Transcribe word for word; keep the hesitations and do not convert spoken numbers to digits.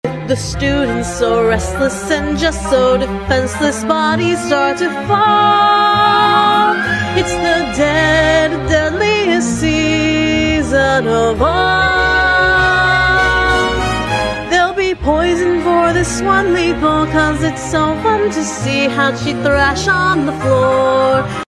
The students so restless and just so defenseless, bodies start to fall. It's the dead, deadliest season of all. There'll be poison for this one lethal, cause it's so fun to see how she thrash on the floor.